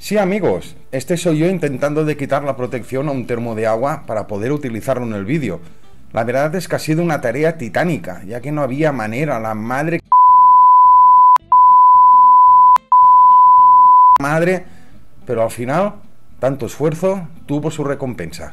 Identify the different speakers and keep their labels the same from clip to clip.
Speaker 1: Sí, amigos, este soy yo intentando de quitar la protección a un termo de agua para poder utilizarlo en el vídeo. La verdad es que ha sido una tarea titánica, ya que no había manera, la madre, pero al final, tanto esfuerzo tuvo su recompensa.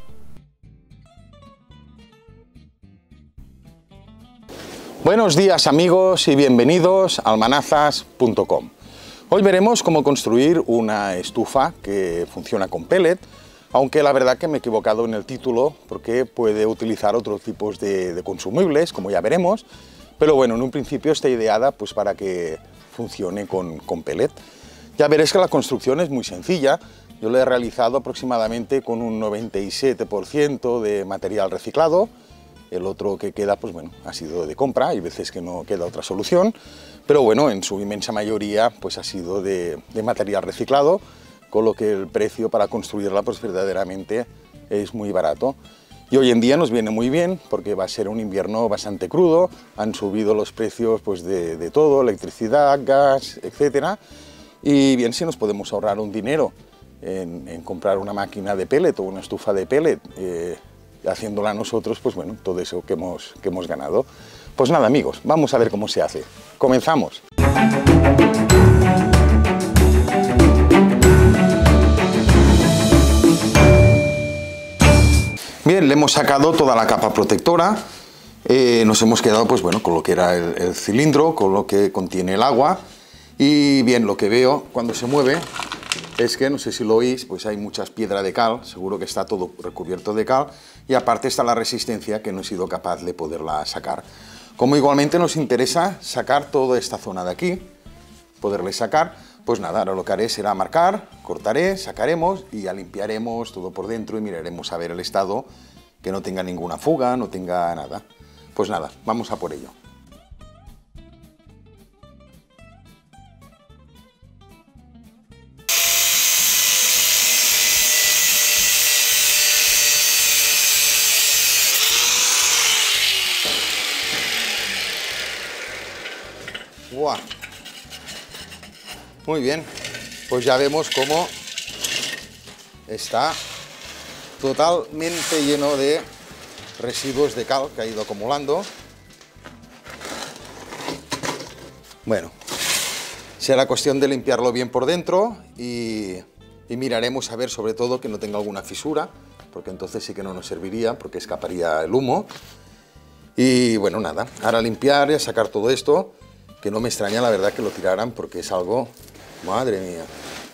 Speaker 2: Buenos días amigos y bienvenidos a almanazas.com. Hoy veremos cómo construir una estufa que funciona con pellet, aunque la verdad que me he equivocado en el título porque puede utilizar otros tipos de consumibles, como ya veremos, pero bueno, en un principio está ideada pues para que funcione con pellet. Ya veréis que la construcción es muy sencilla. Yo la he realizado aproximadamente con un 97% de material reciclado. El otro que queda, pues bueno, ha sido de compra, hay veces que no queda otra solución, pero bueno, en su inmensa mayoría pues ha sido de material reciclado, con lo que el precio para construirla pues verdaderamente es muy barato. Y hoy en día nos viene muy bien porque va a ser un invierno bastante crudo, han subido los precios pues de todo, electricidad, gas, etcétera, y bien si nos podemos ahorrar un dinero en comprar una máquina de pellet o una estufa de pellet, haciéndola nosotros, pues bueno, todo eso que hemos ganado. Pues nada amigos, vamos a ver cómo se hace. Comenzamos. Bien, le hemos sacado toda la capa protectora, nos hemos quedado pues bueno con lo que era el cilindro, con lo que contiene el agua, y bien, lo que veo cuando se mueve es que, no sé si lo oís, pues hay muchas piedras de cal, seguro que está todo recubierto de cal, y aparte está la resistencia que no he sido capaz de poderla sacar. Como igualmente nos interesa sacar toda esta zona de aquí, poderle sacar, pues nada, ahora lo que haré será marcar, cortaré, sacaremos y ya limpiaremos todo por dentro y miraremos a ver el estado, que no tenga ninguna fuga, no tenga nada. Pues nada, vamos a por ello. ¡Buah! Muy bien, pues ya vemos cómo está totalmente lleno de residuos de cal que ha ido acumulando. Bueno, será cuestión de limpiarlo bien por dentro y miraremos a ver sobre todo que no tenga alguna fisura, porque entonces sí que no nos serviría, porque escaparía el humo. Y bueno, nada, ahora limpiar y a sacar todo esto, que no me extraña la verdad que lo tiraran porque es algo, madre mía.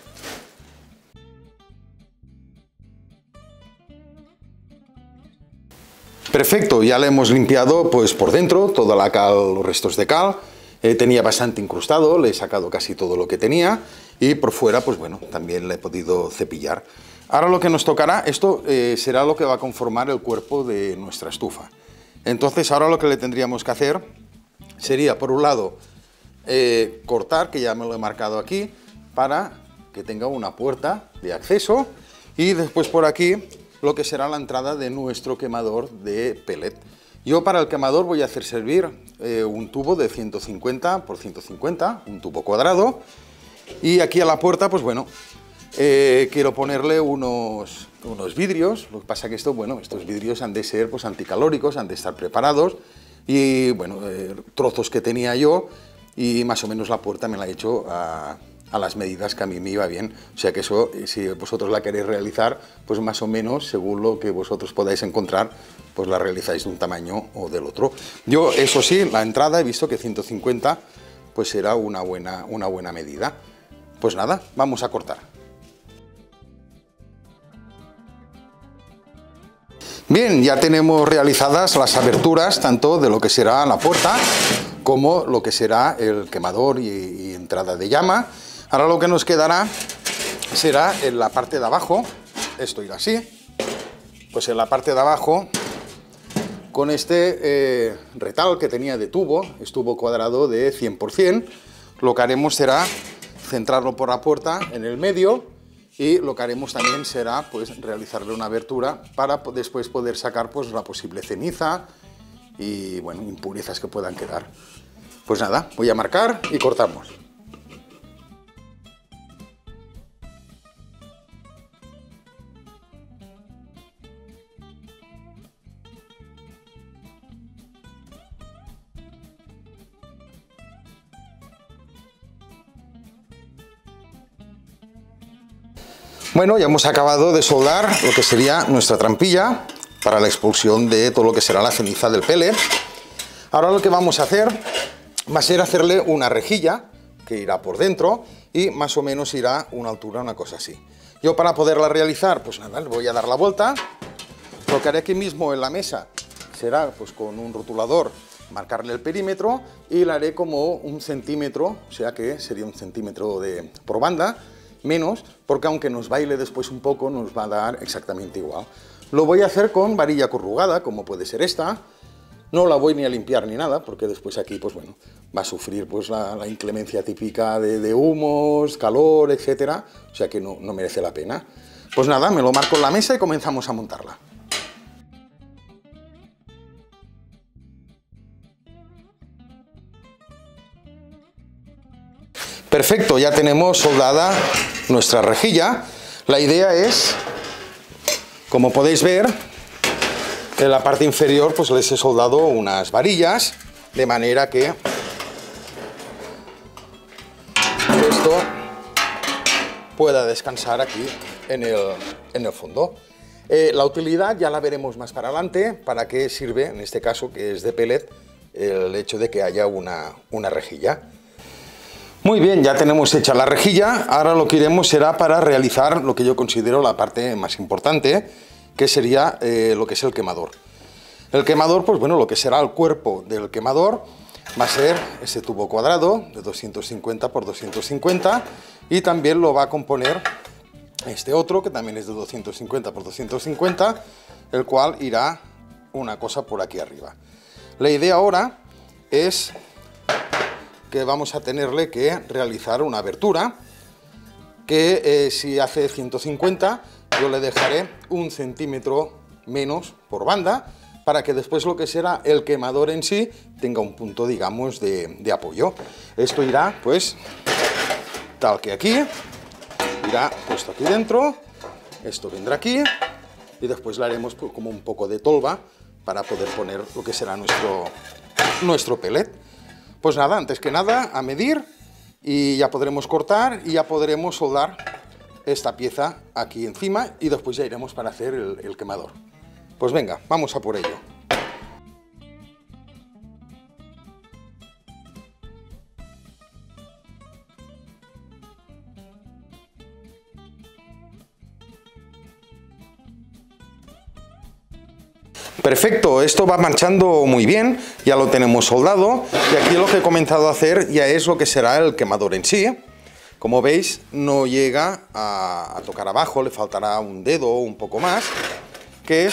Speaker 2: Perfecto, ya le hemos limpiado pues por dentro toda la cal, los restos de cal, tenía bastante incrustado, le he sacado casi todo lo que tenía y por fuera pues bueno, también le he podido cepillar. Ahora lo que nos tocará, esto será lo que va a conformar el cuerpo de nuestra estufa. Entonces ahora lo que le tendríamos que hacer sería, por un lado, cortar, que ya me lo he marcado aquí, para que tenga una puerta de acceso, y después por aquí lo que será la entrada de nuestro quemador de pellet. Yo para el quemador voy a hacer servir un tubo de 150 por 150, un tubo cuadrado, y aquí a la puerta pues bueno, quiero ponerle unos vidrios. Lo que pasa que esto, bueno, estos vidrios han de ser pues anticalóricos, han de estar preparados, y bueno, trozos que tenía yo, y más o menos la puerta me la he hecho a las medidas que a mí me iba bien. O sea que eso, si vosotros la queréis realizar, pues más o menos, según lo que vosotros podáis encontrar, pues la realizáis de un tamaño o del otro. Yo, eso sí, la entrada he visto que 150 pues era una buena medida. Pues nada, vamos a cortar. Bien, ya tenemos realizadas las aberturas, tanto de lo que será la puerta, como lo que será el quemador y entrada de llama. Ahora lo que nos quedará será en la parte de abajo, esto irá así, pues en la parte de abajo, con este retal que tenía de tubo, es tubo cuadrado de 100%, lo que haremos será centrarlo por la puerta en el medio, y lo que haremos también será pues realizarle una abertura para después poder sacar pues la posible ceniza y bueno, impurezas que puedan quedar. Pues nada, voy a marcar y cortamos. Bueno, ya hemos acabado de soldar lo que sería nuestra trampilla para la expulsión de todo lo que será la ceniza del pellet. Ahora lo que vamos a hacer va a ser hacerle una rejilla que irá por dentro y más o menos irá una altura, una cosa así. Yo para poderla realizar, pues nada, le voy a dar la vuelta. Lo que haré aquí mismo en la mesa será pues con un rotulador marcarle el perímetro y le haré como 1 centímetro, o sea que sería 1 centímetro por banda, menos, porque aunque nos baile después un poco, nos va a dar exactamente igual. Lo voy a hacer con varilla corrugada, como puede ser esta. No la voy ni a limpiar ni nada, porque después aquí, pues bueno, va a sufrir pues la inclemencia típica de humos, calor, etcétera, o sea que no merece la pena. Pues nada, me lo marco en la mesa y comenzamos a montarla. Perfecto, ya tenemos soldada nuestra rejilla. La idea es, como podéis ver, en la parte inferior pues les he soldado unas varillas, de manera que esto pueda descansar aquí en el fondo. La utilidad ya la veremos más para adelante, para qué sirve, en este caso que es de pellet, el hecho de que haya una rejilla. Muy bien, ya tenemos hecha la rejilla, ahora lo que iremos será para realizar lo que yo considero la parte más importante, que sería lo que es el quemador. El quemador, pues bueno, lo que será el cuerpo del quemador va a ser este tubo cuadrado de 250 por 250 y también lo va a componer este otro que también es de 250 por 250, el cual irá una cosa por aquí arriba. La idea ahora es que vamos a tenerle que realizar una abertura que si hace 150 yo le dejaré 1 centímetro menos por banda para que después lo que será el quemador en sí tenga un punto, digamos, de apoyo. Esto irá pues tal que aquí, irá puesto aquí dentro, esto vendrá aquí y después le haremos pues, como un poco de tolva para poder poner lo que será nuestro pellet. Pues nada, antes que nada, a medir y ya podremos cortar y ya podremos soldar esta pieza aquí encima y después ya iremos para hacer el quemador. Pues venga, vamos a por ello. Perfecto, esto va marchando muy bien, ya lo tenemos soldado y aquí lo que he comenzado a hacer ya es lo que será el quemador en sí. Como veis no llega a tocar abajo, le faltará un dedo o un poco más, que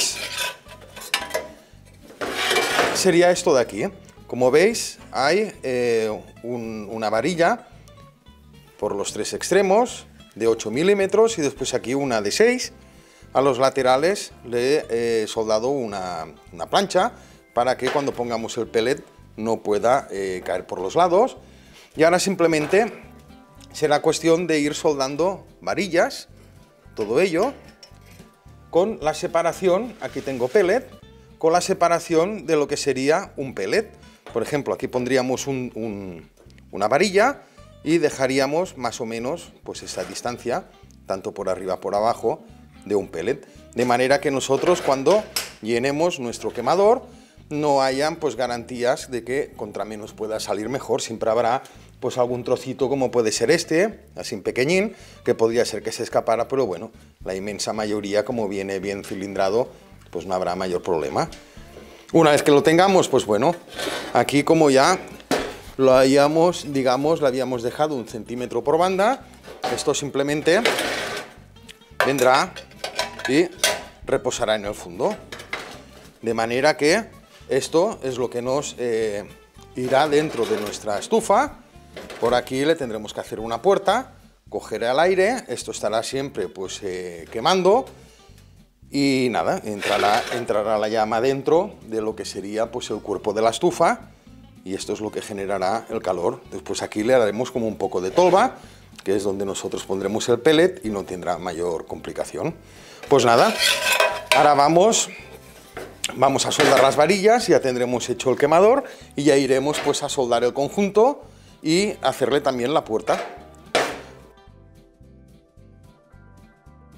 Speaker 2: sería esto de aquí. Como veis hay una varilla por los 3 extremos de 8 milímetros y después aquí una de 6. A los laterales le he soldado una plancha para que cuando pongamos el pellet no pueda caer por los lados. Y ahora simplemente será cuestión de ir soldando varillas, todo ello, con la separación, aquí tengo pellet, con la separación de lo que sería un pellet. Por ejemplo, aquí pondríamos una varilla y dejaríamos más o menos pues esa distancia, tanto por arriba por abajo, de un pellet, de manera que nosotros cuando llenemos nuestro quemador no hayan pues garantías de que contra menos pueda salir mejor, siempre habrá pues algún trocito como puede ser este, así pequeñín, que podría ser que se escapara, pero bueno, la inmensa mayoría como viene bien cilindrado, pues no habrá mayor problema. Una vez que lo tengamos, pues bueno, aquí como ya lo hayamos, digamos, lo habíamos dejado 1 centímetro por banda, esto simplemente vendrá y reposará en el fondo, de manera que esto es lo que nos irá dentro de nuestra estufa. Por aquí le tendremos que hacer una puerta, cogerá el aire, esto estará siempre pues quemando y nada, entrará la llama dentro de lo que sería pues el cuerpo de la estufa y esto es lo que generará el calor. Después aquí le haremos como un poco de tolva, que es donde nosotros pondremos el pellet y no tendrá mayor complicación. Pues nada, ahora vamos a soldar las varillas, ya tendremos hecho el quemador y ya iremos pues a soldar el conjunto y hacerle también la puerta.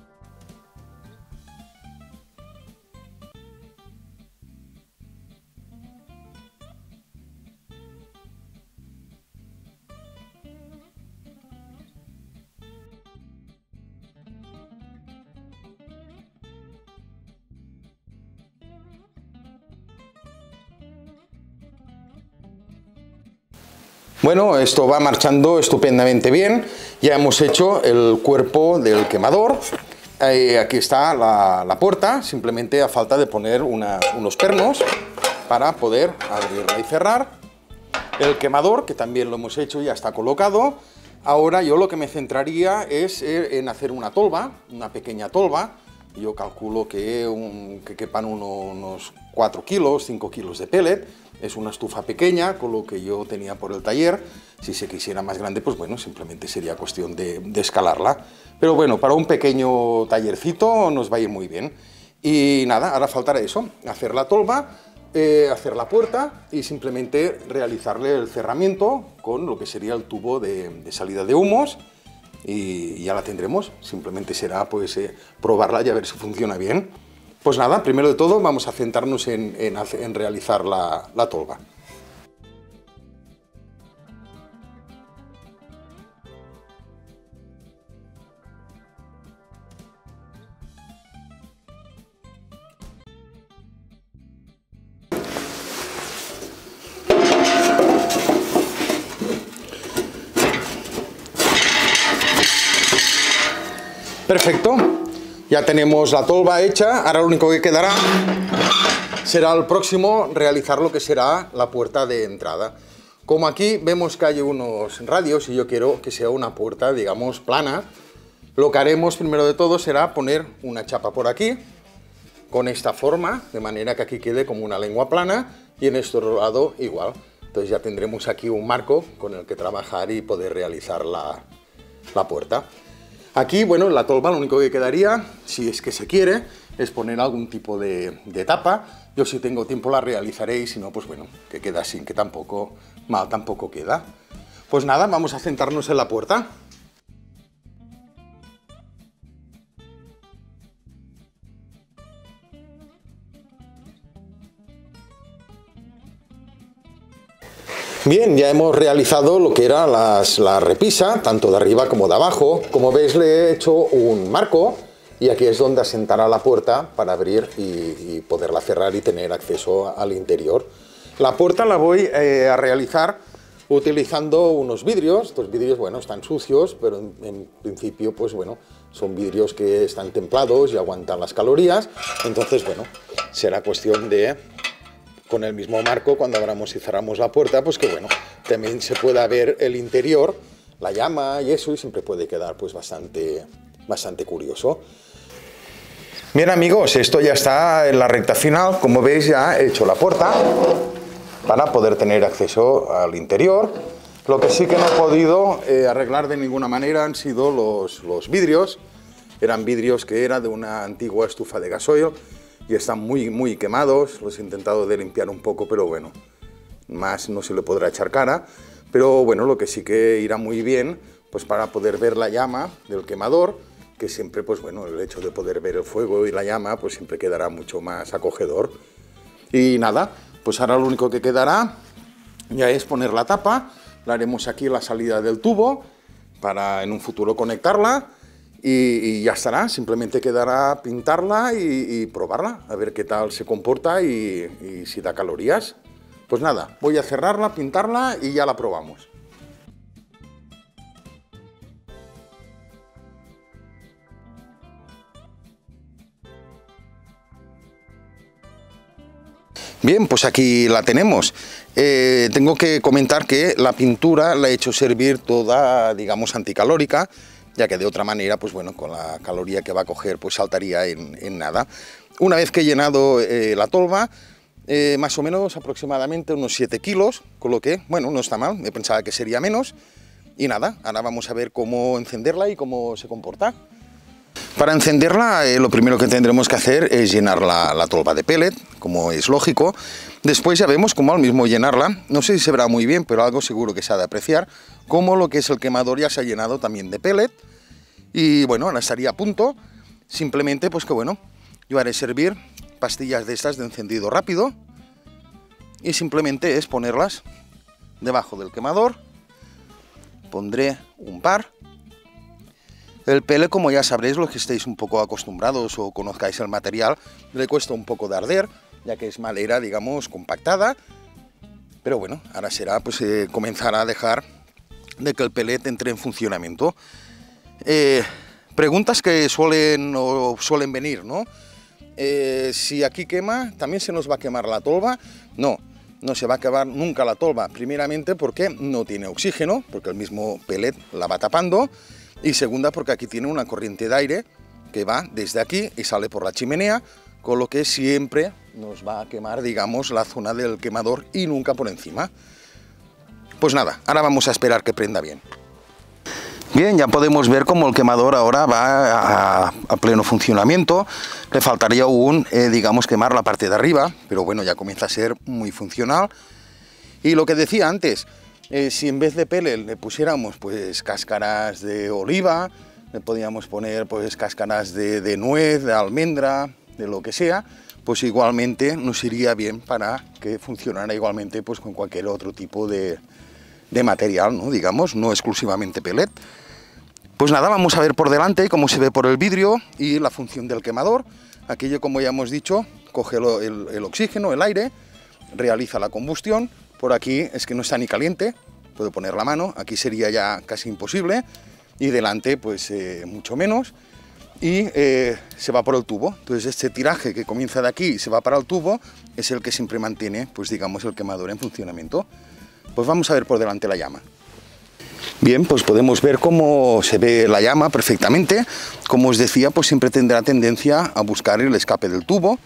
Speaker 2: Bueno, esto va marchando estupendamente bien. Ya hemos hecho el cuerpo del quemador. Aquí está la puerta, simplemente a falta de poner unos pernos para poder abrirla y cerrar. El quemador, que también lo hemos hecho, ya está colocado. Ahora yo lo que me centraría es en hacer una tolva, una pequeña tolva. Yo calculo que quepan unos 4 kilos, 5 kilos de pellet. Es una estufa pequeña, con lo que yo tenía por el taller. Si se quisiera más grande, pues bueno, simplemente sería cuestión de escalarla. Pero bueno, para un pequeño tallercito nos va a ir muy bien. Y nada, ahora faltará eso, hacer la tolva, hacer la puerta y simplemente realizarle el cerramiento con lo que sería el tubo de salida de humos. Y ya la tendremos, simplemente será pues probarla y a ver si funciona bien. Pues nada, primero de todo vamos a centrarnos en realizar la tolva. Perfecto, ya tenemos la tolva hecha, ahora lo único que quedará será el próximo realizar lo que será la puerta de entrada. Como aquí vemos que hay unos radios y yo quiero que sea una puerta, digamos, plana, lo que haremos primero de todo será poner una chapa por aquí, con esta forma, de manera que aquí quede como una lengua plana y en este otro lado igual. Entonces ya tendremos aquí un marco con el que trabajar y poder realizar la puerta. Aquí, bueno, la tolva lo único que quedaría, si es que se quiere, es poner algún tipo de tapa. Yo si tengo tiempo la realizaré y si no, pues bueno, que queda así, que tampoco mal tampoco queda. Pues nada, vamos a centrarnos en la puerta. Bien, ya hemos realizado lo que era la repisa, tanto de arriba como de abajo. Como veis, le he hecho un marco y aquí es donde asentará la puerta para abrir y poderla cerrar y tener acceso al interior. La puerta la voy a realizar utilizando unos vidrios. Estos vidrios, bueno, están sucios, pero en principio, pues bueno, son vidrios que están templados y aguantan las calorías. Entonces, bueno, será cuestión de, con el mismo marco, cuando abramos y cerramos la puerta, pues que bueno, también se pueda ver el interior, la llama y eso, y siempre puede quedar pues bastante curioso. Bien amigos, esto ya está en la recta final. Como veis, ya he hecho la puerta para poder tener acceso al interior. Lo que sí que no he podido arreglar de ninguna manera han sido los vidrios. Eran vidrios que era de una antigua estufa de gasoil y están muy quemados. Los he intentado de limpiar un poco, pero bueno, más no se le podrá echar cara. Pero bueno, lo que sí que irá muy bien, pues para poder ver la llama del quemador, que siempre, pues bueno, el hecho de poder ver el fuego y la llama, pues siempre quedará mucho más acogedor. Y nada, pues ahora lo único que quedará ya es poner la tapa. La haremos aquí en la salida del tubo para en un futuro conectarla. Y ya estará, simplemente quedará pintarla y probarla, a ver qué tal se comporta y si da calorías. Pues nada, voy a cerrarla, pintarla y ya la probamos. Bien, pues aquí la tenemos. Tengo que comentar que la pintura la he hecho servir toda, digamos, anticalórica, ya que de otra manera, pues bueno, con la caloría que va a coger, pues saltaría en nada. Una vez que he llenado la tolva, más o menos aproximadamente unos 7 kilos, con lo que, bueno, no está mal, me pensaba que sería menos. Y nada, ahora vamos a ver cómo encenderla y cómo se comporta. Para encenderla, lo primero que tendremos que hacer es llenar la tolva de pellet, como es lógico. Después ya vemos cómo al mismo llenarla, no sé si se verá muy bien, pero algo seguro que se ha de apreciar, como lo que es el quemador ya se ha llenado también de pellet. Y bueno, ahora estaría a punto. Simplemente, pues que bueno, yo haré servir pastillas de estas de encendido rápido. Y simplemente es ponerlas debajo del quemador. Pondré un par. El pellet, como ya sabréis, los que estéis un poco acostumbrados o conozcáis el material, le cuesta un poco de arder, ya que es madera, digamos, compactada. Pero bueno, ahora será pues comenzar a dejar de que el pellet entre en funcionamiento. Preguntas que suelen venir, ¿no? Si aquí quema, ¿también se nos va a quemar la tolva? No, no se va a quemar nunca la tolva, primeramente porque no tiene oxígeno, porque el mismo pellet la va tapando, y segunda porque aquí tiene una corriente de aire que va desde aquí y sale por la chimenea, con lo que siempre nos va a quemar, digamos, la zona del quemador y nunca por encima. Pues nada, ahora vamos a esperar que prenda bien. Bien, ya podemos ver cómo el quemador ahora va a pleno funcionamiento. Le faltaría aún, digamos, quemar la parte de arriba, pero bueno, ya comienza a ser muy funcional. Y lo que decía antes, si en vez de pellet le pusiéramos pues cáscaras de oliva, le podíamos poner pues cáscaras de nuez, de almendra, de lo que sea, pues igualmente nos iría bien para que funcionara igualmente pues con cualquier otro tipo de material, ¿no? Digamos, no exclusivamente pellet. Pues nada, vamos a ver por delante cómo se ve por el vidrio y la función del quemador. Aquello, como ya hemos dicho, coge el oxígeno, el aire, realiza la combustión. Por aquí es que no está ni caliente, puedo poner la mano, aquí sería ya casi imposible, y delante pues mucho menos, y se va por el tubo. Entonces este tiraje que comienza de aquí y se va para el tubo es el que siempre mantiene, pues digamos, el quemador en funcionamiento. Pues vamos a ver por delante la llama. Bien, pues podemos ver cómo se ve la llama perfectamente. Como os decía, pues siempre tendrá tendencia a buscar el escape del tubo.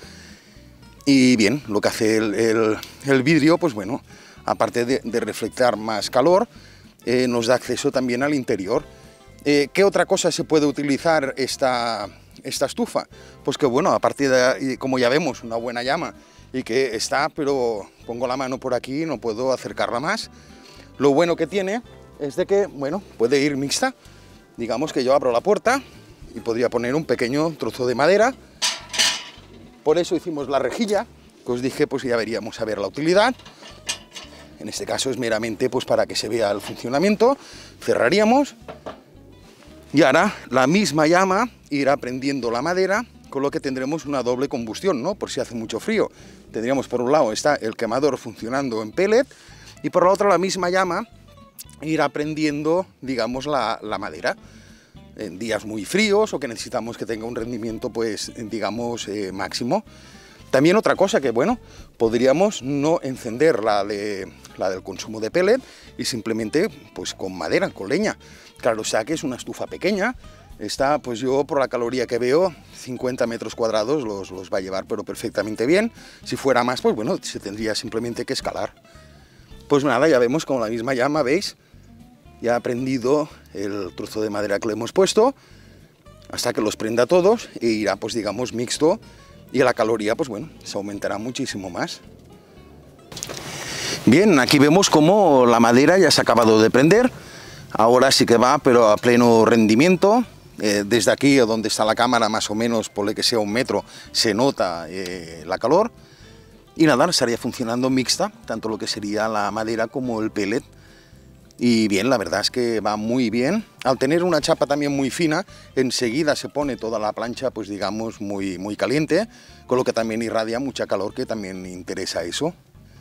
Speaker 2: Y bien, lo que hace el vidrio, pues bueno, aparte de reflectar más calor, nos da acceso también al interior. ¿Qué otra cosa se puede utilizar esta estufa? Pues que bueno, aparte de, como ya vemos, una buena llama y que está, pero pongo la mano por aquí y no puedo acercarla más. Lo bueno que tiene es de que, bueno, puede ir mixta. Digamos que yo abro la puerta y podría poner un pequeño trozo de madera. Por eso hicimos la rejilla, que os dije, pues ya veríamos a ver la utilidad. En este caso es meramente pues para que se vea el funcionamiento. Cerraríamos y ahora la misma llama irá prendiendo la madera, con lo que tendremos una doble combustión, ¿no? Por si hace mucho frío. Tendríamos por un lado está el quemador funcionando en pellet y por la otra la misma llama irá prendiendo, digamos, la madera. En días muy fríos o que necesitamos que tenga un rendimiento, pues, digamos, máximo. También otra cosa que, bueno, podríamos no encender la del consumo de pellet y simplemente, pues, con madera, con leña. Claro, o sea que es una estufa pequeña. Está, pues yo por la caloría que veo, 50 metros cuadrados los va a llevar, pero perfectamente bien. Si fuera más, pues bueno, se tendría simplemente que escalar. Pues nada, ya vemos como la misma llama, ¿veis? Ya ha prendido el trozo de madera que le hemos puesto hasta que los prenda todos e irá, pues digamos, mixto, y la caloría, pues bueno, se aumentará muchísimo más. Bien, aquí vemos cómo la madera ya se ha acabado de prender. Ahora sí que va, pero a pleno rendimiento. Desde aquí, donde está la cámara, más o menos, por lo que sea 1 metro, se nota la calor. Y nada, estaría funcionando mixta, tanto lo que sería la madera como el pellet. Y bien, la verdad es que va muy bien. Al tener una chapa también muy fina, enseguida se pone toda la plancha, pues digamos, muy caliente, con lo que también irradia mucha calor, que también interesa eso.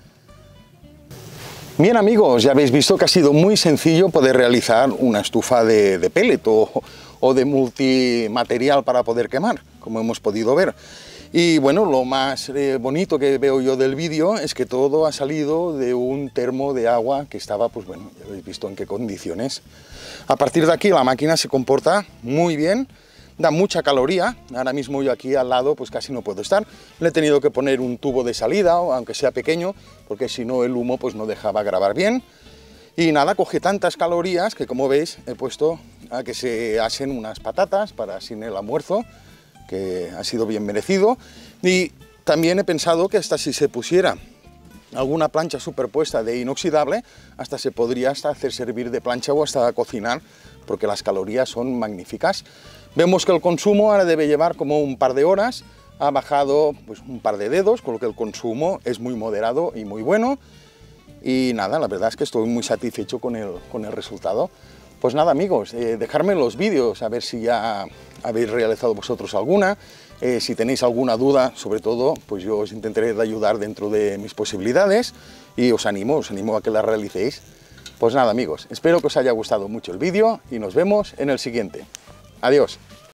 Speaker 2: Bien amigos, ya habéis visto que ha sido muy sencillo poder realizar una estufa de pellet o de multimaterial para poder quemar, como hemos podido ver. Y bueno, lo más bonito que veo yo del vídeo es que todo ha salido de un termo de agua que estaba, pues bueno, ya habéis visto en qué condiciones. A partir de aquí la máquina se comporta muy bien, da mucha caloría. Ahora mismo yo aquí al lado pues casi no puedo estar. Le he tenido que poner un tubo de salida, aunque sea pequeño, porque si no el humo pues no dejaba grabar bien. Y nada, coge tantas calorías que, como veis, he puesto a que se asen unas patatas para sin el almuerzo, que ha sido bien merecido. Y también he pensado que hasta si se pusiera alguna plancha superpuesta de inoxidable, hasta se podría hacer servir de plancha o hasta cocinar, porque las calorías son magníficas. Vemos que el consumo ahora debe llevar como un par de horas, ha bajado pues un par de dedos, con lo que el consumo es muy moderado y muy bueno. Y nada, la verdad es que estoy muy satisfecho con el resultado. Pues nada amigos, dejadme en los vídeos a ver si ya habéis realizado vosotros alguna, Si tenéis alguna duda, sobre todo, pues yo os intentaré de ayudar dentro de mis posibilidades y os animo a que la realicéis. Pues nada, amigos, espero que os haya gustado mucho el vídeo y nos vemos en el siguiente. Adiós.